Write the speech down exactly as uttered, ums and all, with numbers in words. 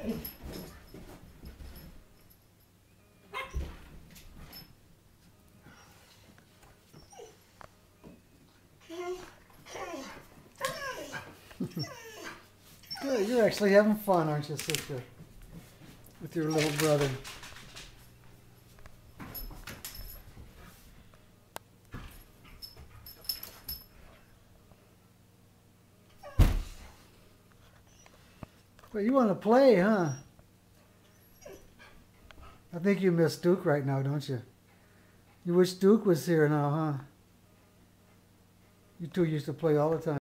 Good, you're actually having fun, aren't you, sister? With your little brother. Well, you want to play, huh? I think you miss Duke right now, don't you? You wish Duke was here now, huh? You two used to play all the time.